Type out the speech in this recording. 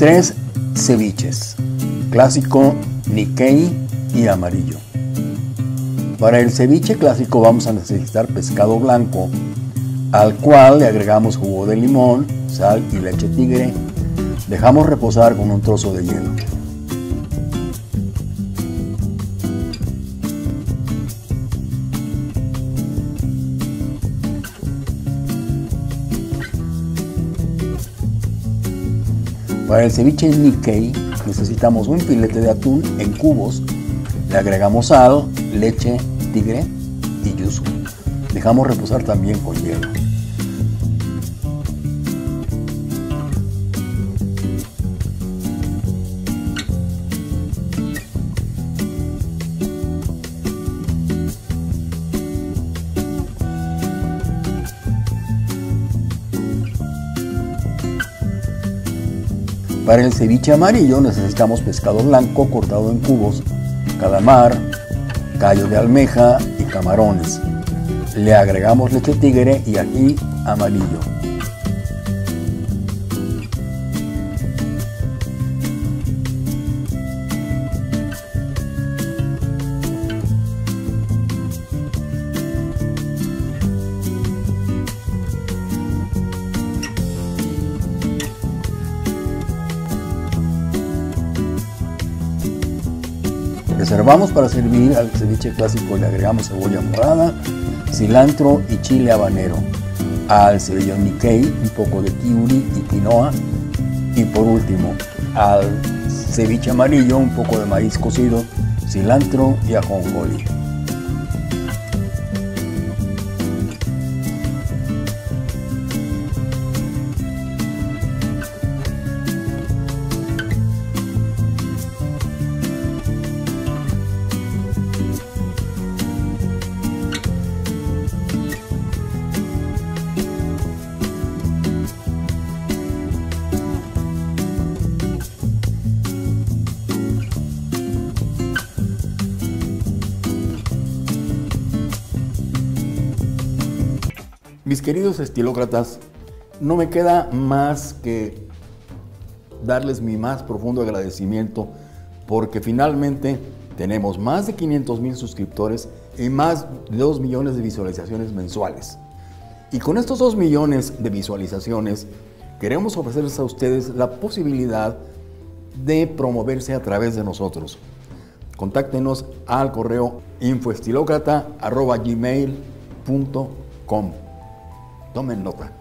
3 ceviches: clásico, Nikkei y amarillo. Para el ceviche clásico vamos a necesitar pescado blanco, al cual le agregamos jugo de limón, sal y leche tigre. Dejamos reposar con un trozo de hielo. Para el ceviche Nikkei necesitamos un filete de atún en cubos, le agregamos sal, leche tigre y yuzu. Dejamos reposar también con hielo. Para el ceviche amarillo necesitamos pescado blanco cortado en cubos, calamar, callo de almeja y camarones. Le agregamos leche tigre y ají amarillo. Reservamos para servir. Al ceviche clásico le agregamos cebolla morada, cilantro y chile habanero. Al ceviche Nikkei un poco de kiuri y quinoa. Y por último, al ceviche amarillo un poco de maíz cocido, cilantro y ajonjolí. Mis queridos estilócratas, no me queda más que darles mi más profundo agradecimiento porque finalmente tenemos más de 500,000 suscriptores y más de 2 millones de visualizaciones mensuales. Y con estos 2 millones de visualizaciones queremos ofrecerles a ustedes la posibilidad de promoverse a través de nosotros. Contáctenos al correo infoestilocrata@gmail.com. Tomen nota.